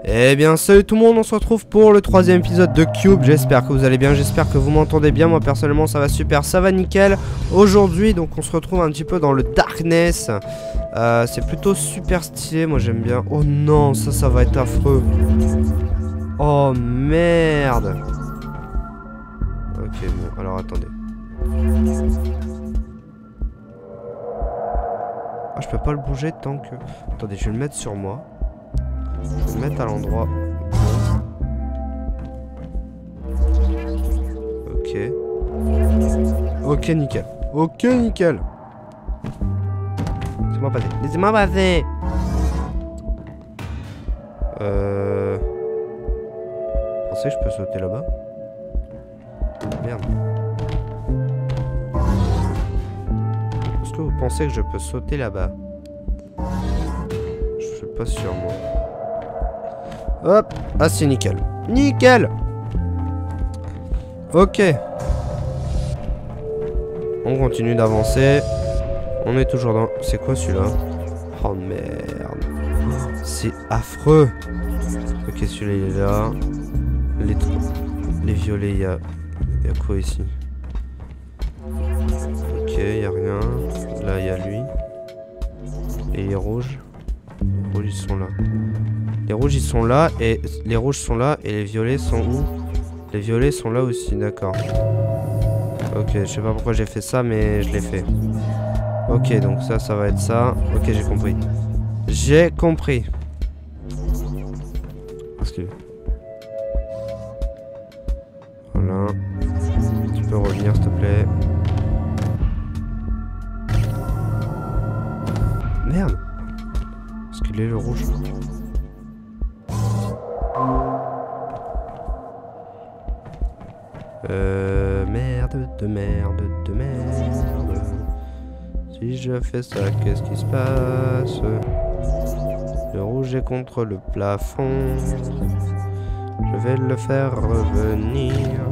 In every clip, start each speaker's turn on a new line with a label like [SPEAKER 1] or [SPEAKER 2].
[SPEAKER 1] Eh bien salut tout le monde, on se retrouve pour le 3e épisode de Cube. J'espère que vous allez bien, j'espère que vous m'entendez bien. Moi personnellement ça va super, ça va nickel. Aujourd'hui donc on se retrouve un petit peu dans le Darkness. C'est plutôt super stylé, moi j'aime bien. Oh non, ça va être affreux. Oh merde. Ok bon, alors attendez. Ah je peux pas le bouger tant que... Attendez, je vais le mettre sur moi. Je vais le mettre à l'endroit. Ok. Ok, nickel. Ok, nickel. Laissez-moi passer. Laissez-moi passer. Vous pensez que je peux sauter là-bas? Merde. Est-ce que vous pensez que je peux sauter là-bas? Je suis pas sûr, moi. Hop, ah c'est nickel. Nickel. Ok. On continue d'avancer. On est toujours dans... C'est quoi celui-là? Oh merde. C'est affreux. Ok, celui-là il est là. Les violets, il y a quoi ici? Ok, il y a rien. Là il y a lui. Et les rouges. Les rouges ils sont là. Les rouges ils sont là et les rouges sont là et les violets sont où? Les violets sont là aussi, d'accord. Ok, je sais pas pourquoi j'ai fait ça mais je l'ai fait. Ok, donc ça va être ça. Ok, j'ai compris. J'ai compris. Parce que... Voilà. Tu peux revenir s'il te plaît. Merde. Est-ce qu'il est le rouge? Merde. Si je fais ça, qu'est-ce qui se passe? Le rouge est contre le plafond. Je vais le faire revenir.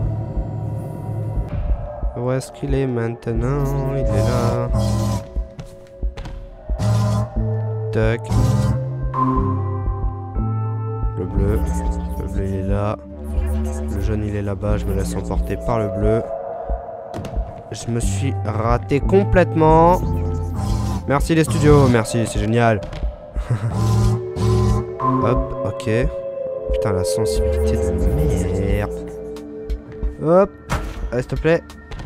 [SPEAKER 1] Où est-ce qu'il est maintenant? Il est là. Tac. Le bleu il est là. Le jaune il est là-bas, je me laisse emporter par le bleu. Je me suis raté complètement. Merci les studios, merci, c'est génial. Hop, ok. Putain, la sensibilité de merde. Hop, allez s'il te plaît.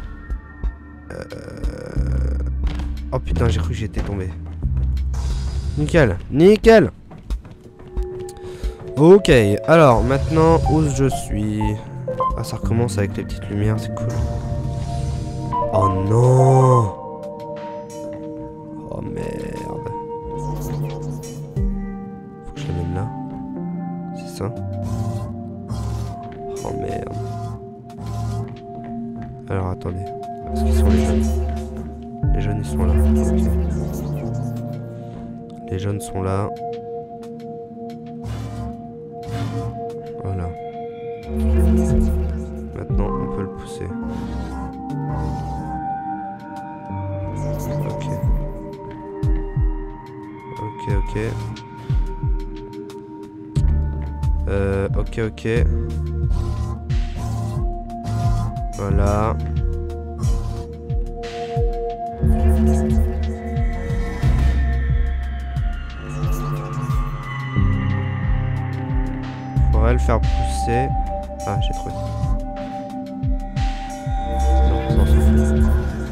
[SPEAKER 1] Oh putain, j'ai cru que j'étais tombé. Nickel, nickel. Ok, alors maintenant où je suis? Ah ça recommence avec les petites lumières, c'est cool. Oh non. Oh merde. Faut que je l'amène là. C'est ça? Oh merde. Alors attendez. Est-ce qu'ils sont les jeunes? Les jeunes ils sont là. Okay. Les jeunes sont là. Voilà. Maintenant, on peut le pousser. Ok. Ok. Voilà. Faudrait le faire pousser. Ah, j'ai trouvé. Non, on s'en fout.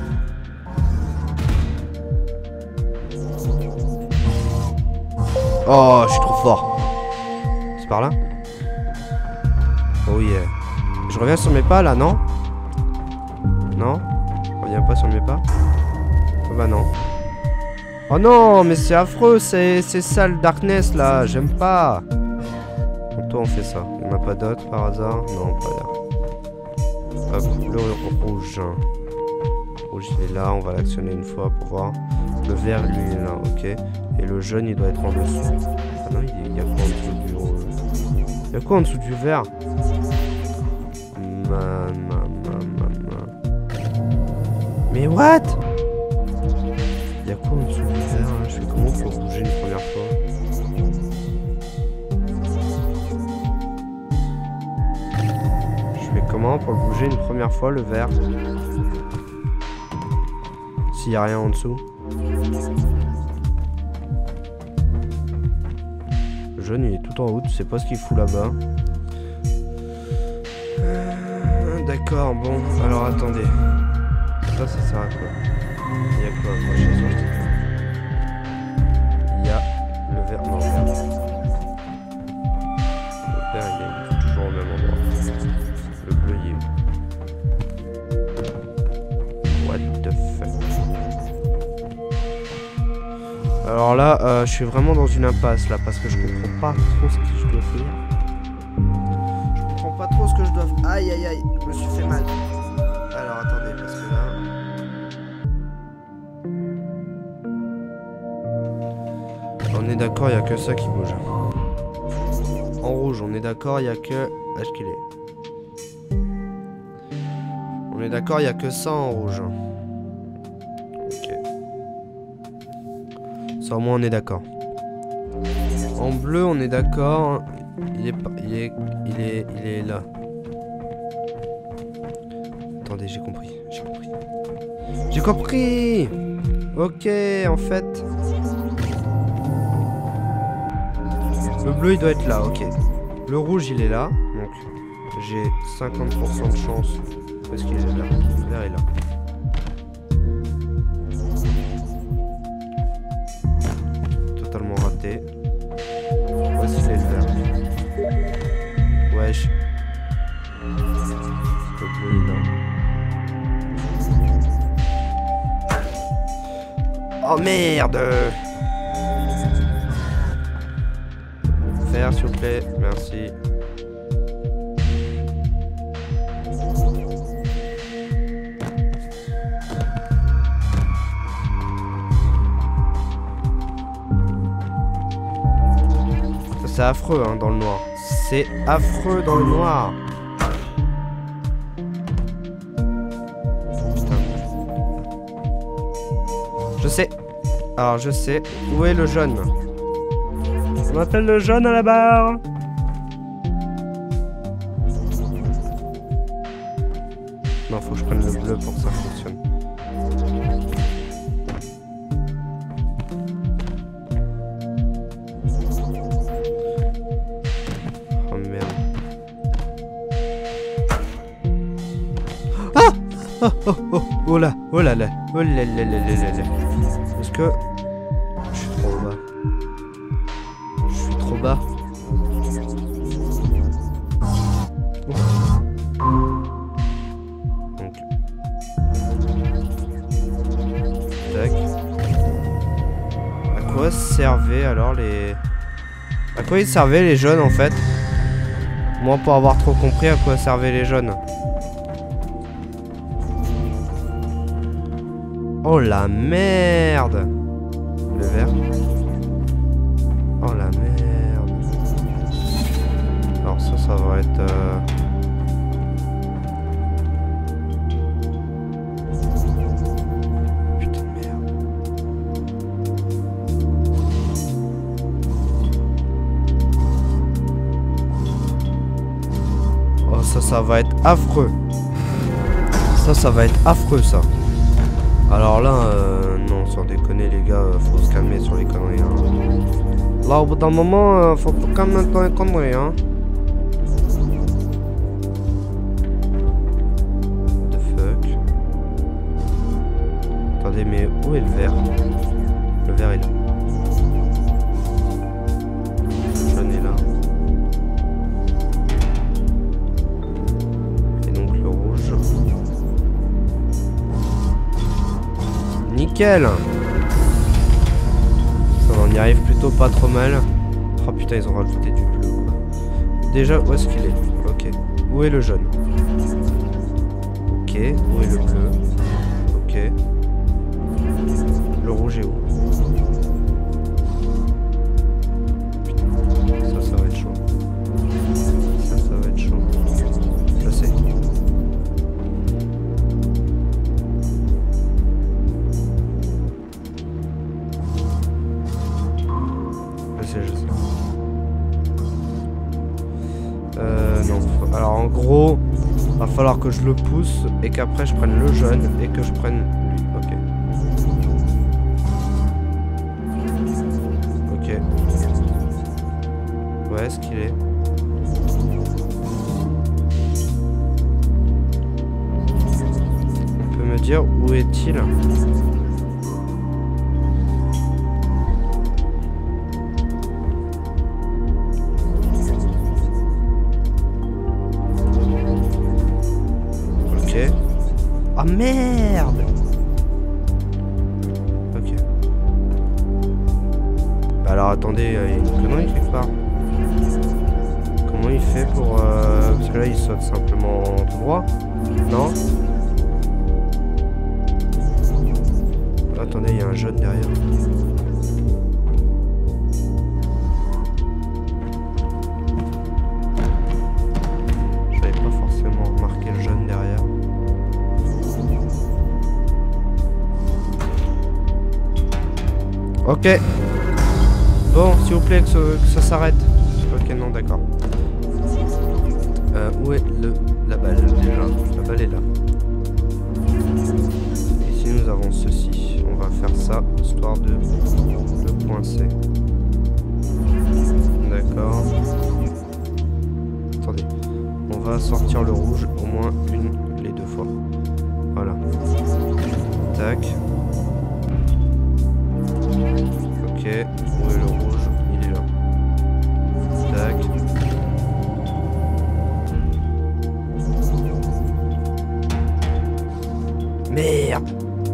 [SPEAKER 1] Oh, je suis trop fort. C'est par là? Oh yeah. Je reviens sur mes pas là, non? Non? Je reviens pas sur mes pas? Oh bah non. Oh non, mais c'est affreux, c'est ça le Darkness là, j'aime pas. Toi on fait ça. Il n'y en a pas d'autres par hasard? Non, pas là. Hop, le rouge. Le rouge il est là, on va l'actionner une fois pour voir. Le vert lui il est là, ok. Et le jaune il doit être en dessous. Ah non, il y a quoi en dessous du rouge? Il y a quoi en dessous du vert? Mais what? Il y a quoi en dessous du vert? Je fais comment pour bouger une première fois? Comment pour le bouger une première fois, le vert? S'il n'y a rien en dessous. Le jaune, il est tout en haut, tu sais pas ce qu'il fout là-bas. D'accord, bon, alors attendez. Ça sert à quoi? Il y a quoi? Moi, je sais pas. Il y a le vert. Non, le vert. Le vert, il est toujours au même endroit. Le bleu, il est où? What the fuck? Alors là, je suis vraiment dans une impasse là parce que je comprends pas trop ce que je dois faire. Je comprends pas trop ce que je dois faire. Aïe aïe aïe, je me suis fait mal. Alors attendez, parce que là. On est d'accord, il n'y a que ça qui bouge. En rouge, on est d'accord, il n'y a que. Est-ce qu'il est? On est d'accord, il n'y a que ça en rouge. Ok. Ça au moins on est d'accord. En bleu, on est d'accord. Il est là. Attendez, j'ai compris. J'ai compris. Ok, en fait. Le bleu, il doit être là, ok. Le rouge, il est là. Donc, j'ai 50% de chance. Parce qu'il est là. Le vert est là. Totalement raté. Voici les verts. Wesh. Le bleu est là. Oh merde! Vert, s'il vous plaît. Merci. C'est affreux hein, dans le noir. C'est affreux dans le noir. Putain. Je sais. Alors je sais. Où est le jaune? On appelle le jaune à la barre. Non, faut que je prenne le bleu pour que ça fonctionne. Oh là, oh là là, oh là là là là là là. Est-ce que je suis trop bas? Je suis trop bas. Donc, tac. À quoi servaient alors les? À quoi ils servaient les jaunes en fait? Moi, pour avoir trop compris à quoi servaient les jaunes. Oh la merde! Le vert. Oh la merde. Alors ça va être... Putain de merde. Oh ça va être affreux. Ça va être affreux ça. Alors là, non, sans déconner les gars, faut se calmer sur les conneries. Hein. Là, au bout d'un moment, faut pas calmer dans les conneries. Hein. What the fuck? Attendez, mais où est le vert? Le vert est là. Le jaune est là. Et donc le rouge. Nickel. Ça, on y arrive plutôt pas trop mal. Oh putain, ils ont rajouté du bleu. Déjà, où est-ce qu'il est? Ok. Où est le jaune? Ok. Où est le bleu? Ok. Le rouge est où? Putain. Ça va être chaud. Ça va être chaud. Je sais. Je sais. Non. Alors en gros, va falloir que je le pousse et qu'après je prenne le jaune et que je prenne lui. Ok. Ok. Ouais, est-ce qu'il est? On peut me dire où est-il? Ah merde! Ok. Bah alors attendez, il y a une connerie quelque part. Comment il fait pour... Parce que là il saute simplement tout droit. Non? Attendez, il y a un jaune derrière. Je n'avais pas forcément remarqué le jaune derrière. Ok. Bon, s'il vous plaît, que ça s'arrête. Ok, non, d'accord. Où est la balle déjà? La balle est là. Ici, nous avons ceci. On va faire ça, histoire de le coincer. D'accord. Attendez. On va sortir le rouge au moins les deux fois. Voilà. Tac. Ok, où est le rouge? Il est là. Tac. Merde!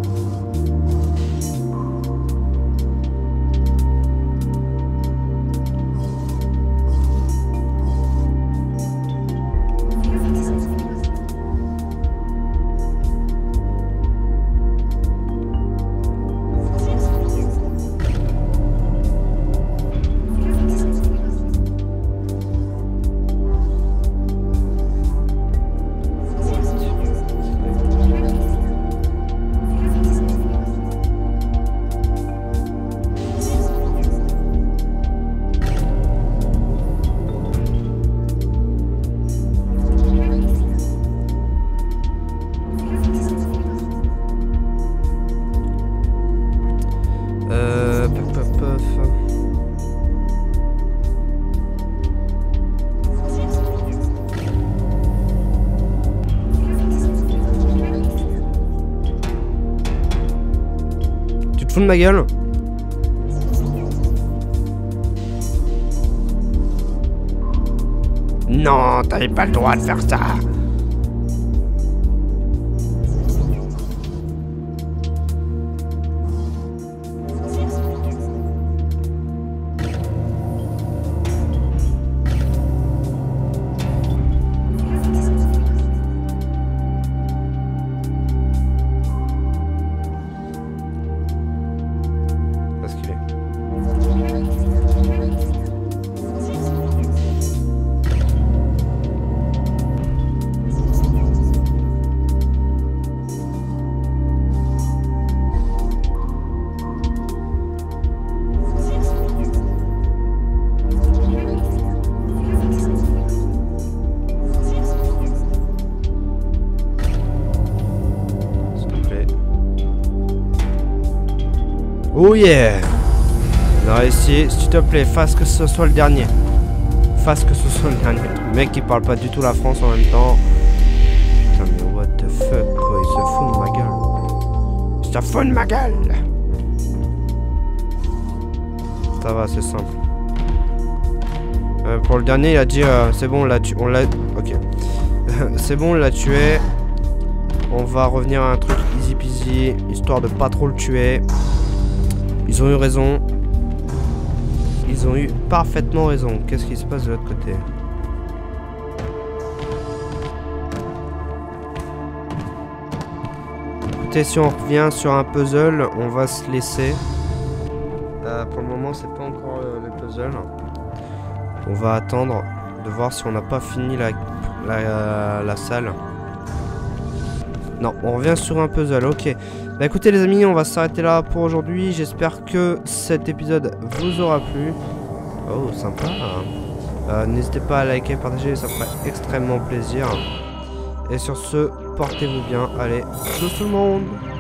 [SPEAKER 1] Tu te fous de ma gueule? Non, t'avais pas le droit de faire ça. Parce qu'il est. Oh yeah! On a réussi. S'il te plaît, fasse que ce soit le dernier. Fasse que ce soit le dernier. Le mec qui parle pas du tout la France en même temps. Putain mais what the fuck quoi, il se fout de ma gueule. Il se fout de ma gueule. Ça va, c'est simple. Pour le dernier, il a dit c'est bon, on l'a ok. C'est bon, on l'a tué. On va revenir à un truc easy peasy, histoire de pas trop le tuer. Ils ont eu raison. Ils ont eu parfaitement raison. Qu'est-ce qui se passe de l'autre côté? Écoutez, si on revient sur un puzzle, on va se laisser. Pour le moment, c'est pas encore le puzzle. On va attendre de voir si on n'a pas fini la salle. Non, on revient sur un puzzle, ok. Bah écoutez les amis, on va s'arrêter là pour aujourd'hui. J'espère que cet épisode vous aura plu. Oh, sympa. N'hésitez pas à liker, partager, ça ferait extrêmement plaisir. Et sur ce, portez-vous bien. Allez, tchuss tout le monde!